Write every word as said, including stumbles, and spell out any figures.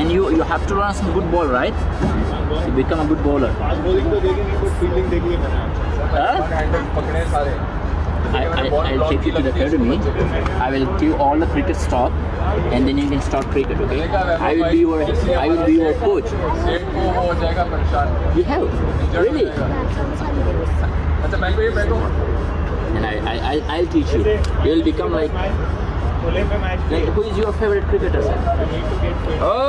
And you you have to run some good ball, right? To become a good bowler. Huh? I, I, I'll take you to the academy. I will give all the cricket stuff, and then you can start cricket. Okay? I will be your I will be your coach. You have really? And I I I I'll teach you. You will become like. Like, who is your favorite cricketer? Sir? Oh,